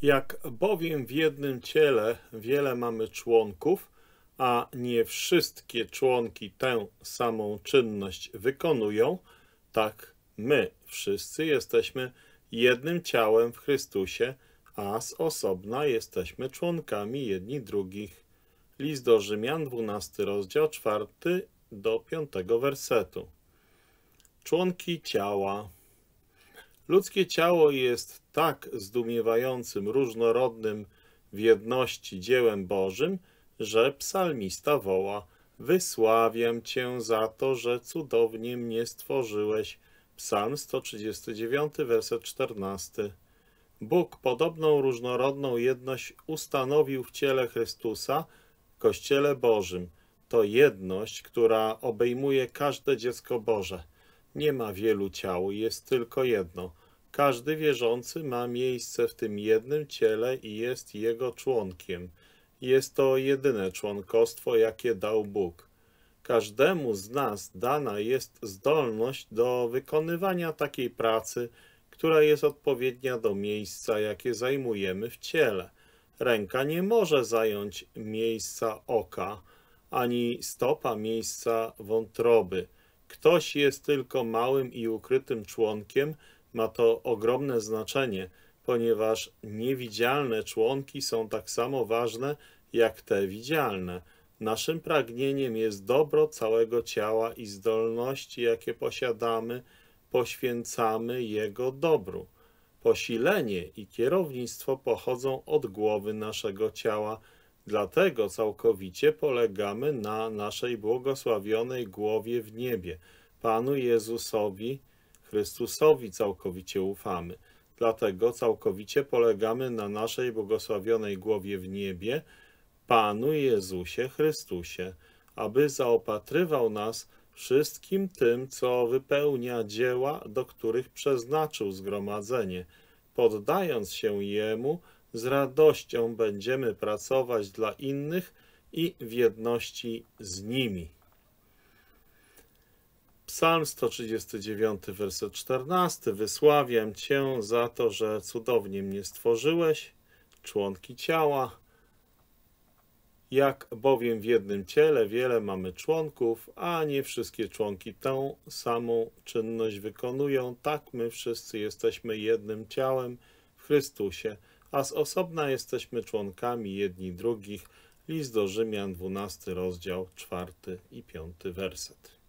Jak bowiem w jednym ciele wiele mamy członków, a nie wszystkie członki tę samą czynność wykonują, tak my wszyscy jesteśmy jednym ciałem w Chrystusie, a z osobna jesteśmy członkami jedni drugich. List do Rzymian, 12 rozdział, 4 do 5 wersetu. Członki ciała. Ludzkie ciało jest tak zdumiewającym, różnorodnym w jedności dziełem Bożym, że psalmista woła: wysławiam Cię za to, że cudownie mnie stworzyłeś. Psalm 139, werset 14. Bóg podobną różnorodną jedność ustanowił w ciele Chrystusa, w Kościele Bożym. To jedność, która obejmuje każde dziecko Boże. Nie ma wielu ciał, jest tylko jedno. Każdy wierzący ma miejsce w tym jednym ciele i jest jego członkiem. Jest to jedyne członkostwo, jakie dał Bóg. Każdemu z nas dana jest zdolność do wykonywania takiej pracy, która jest odpowiednia do miejsca, jakie zajmujemy w ciele. Ręka nie może zająć miejsca oka, ani stopa miejsca wątroby. Ktoś jest tylko małym i ukrytym członkiem, ma to ogromne znaczenie, ponieważ niewidzialne członki są tak samo ważne jak te widzialne. Naszym pragnieniem jest dobro całego ciała i zdolności, jakie posiadamy, poświęcamy jego dobru. Posilenie i kierownictwo pochodzą od głowy naszego ciała, dlatego całkowicie polegamy na naszej błogosławionej głowie w niebie. Panu Jezusowi Chrystusowi całkowicie ufamy. Dlatego całkowicie polegamy na naszej błogosławionej głowie w niebie, Panu Jezusie Chrystusie, aby zaopatrywał nas wszystkim tym, co wypełnia dzieła, do których przeznaczył zgromadzenie. Poddając się Jemu, z radością będziemy pracować dla innych i w jedności z nimi. Psalm 139, werset 14. Wysławiam Cię za to, że cudownie mnie stworzyłeś, członki ciała. Jak bowiem w jednym ciele wiele mamy członków, a nie wszystkie członki tę samą czynność wykonują, tak my wszyscy jesteśmy jednym ciałem w Chrystusie, a z osobna jesteśmy członkami jedni drugich. List do Rzymian, 12 rozdział, 4 i 5 werset.